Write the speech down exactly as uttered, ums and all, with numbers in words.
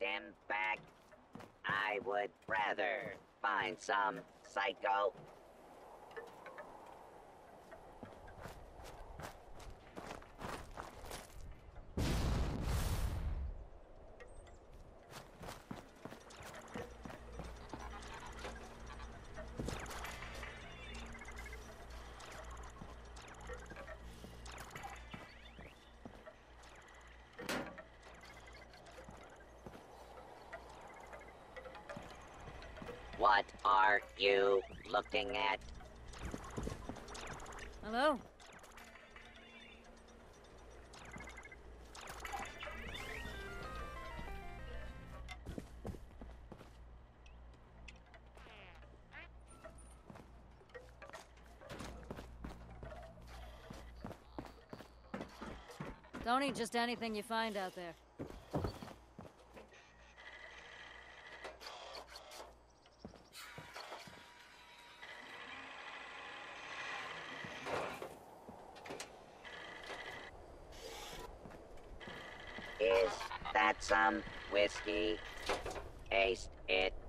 stim back. I would rather find some psycho. What are you looking at? Hello? Don't eat just anything you find out there. Is that some whiskey? Taste it.